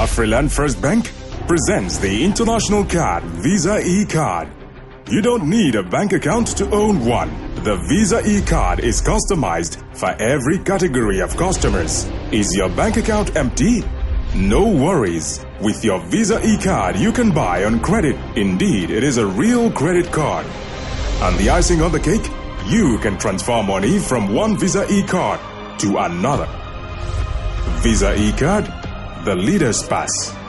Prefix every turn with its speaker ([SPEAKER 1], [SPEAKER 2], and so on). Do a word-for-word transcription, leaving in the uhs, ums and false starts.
[SPEAKER 1] Afriland First Bank presents the International Card Visa e-Card. You don't need a bank account to own one. The Visa e-Card is customized for every category of customers. Is your bank account empty? No worries. With your Visa e-Card, you can buy on credit. Indeed, it is a real credit card. And the icing on the cake, you can transfer money from one Visa e-Card to another. Visa e-Card, the leader's pass.